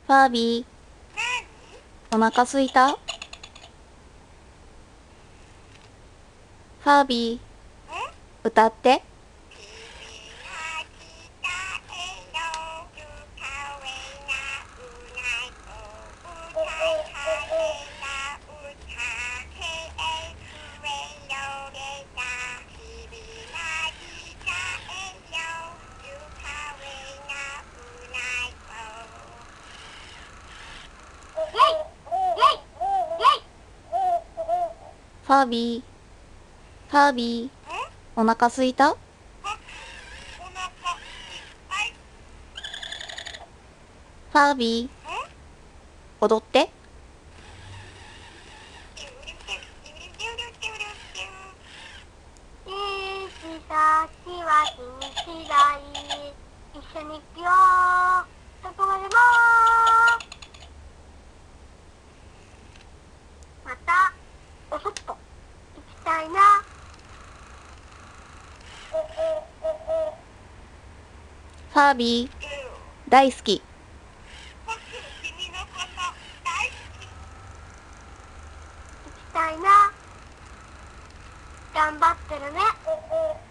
ファービー、お腹すいた？ファービー、歌って。ファービー、ファービー、お腹すいた？ファービー、踊って。 いちさしは日大一緒に行くよどこまでもまたおそっと行きたいなファービー、大好き。 行きたいな頑張ってるね